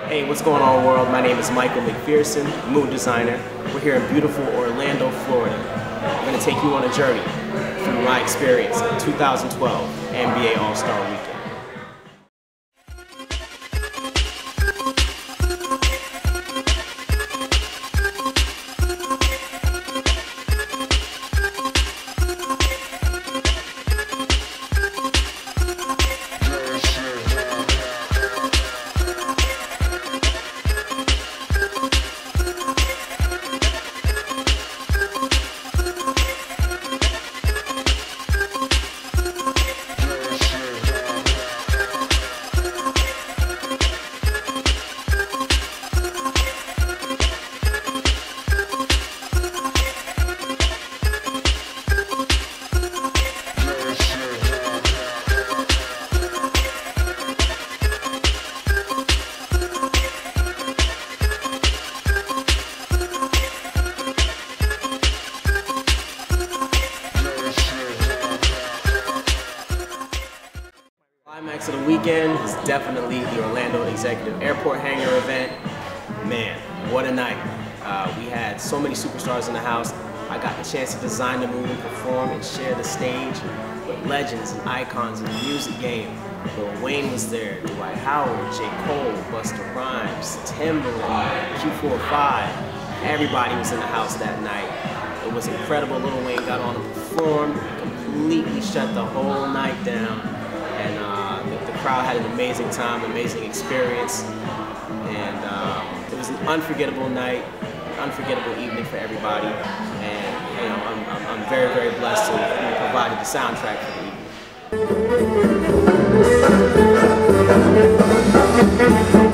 Hey, what's going on, world? My name is Michael McPherson, mood designer. We're here in beautiful Orlando, Florida. I'm going to take you on a journey through my experience in 2012 NBA All-Star Weekend. Climax of the weekend is definitely the Orlando Executive Airport Hangar event. Man, what a night. We had so many superstars in the house. I got the chance to design the movie, perform, and share the stage with legends and icons in the music game. Lil Wayne was there, Dwight Howard, J. Cole, Busta Rhymes, Timbaland, Q45. Everybody was in the house that night. It was incredible. Lil Wayne got on and performed, completely shut the whole night down. And the crowd had an amazing time, amazing experience, and it was an unforgettable night, unforgettable evening for everybody. And you know, I'm very, very blessed to have provided the soundtrack for the evening.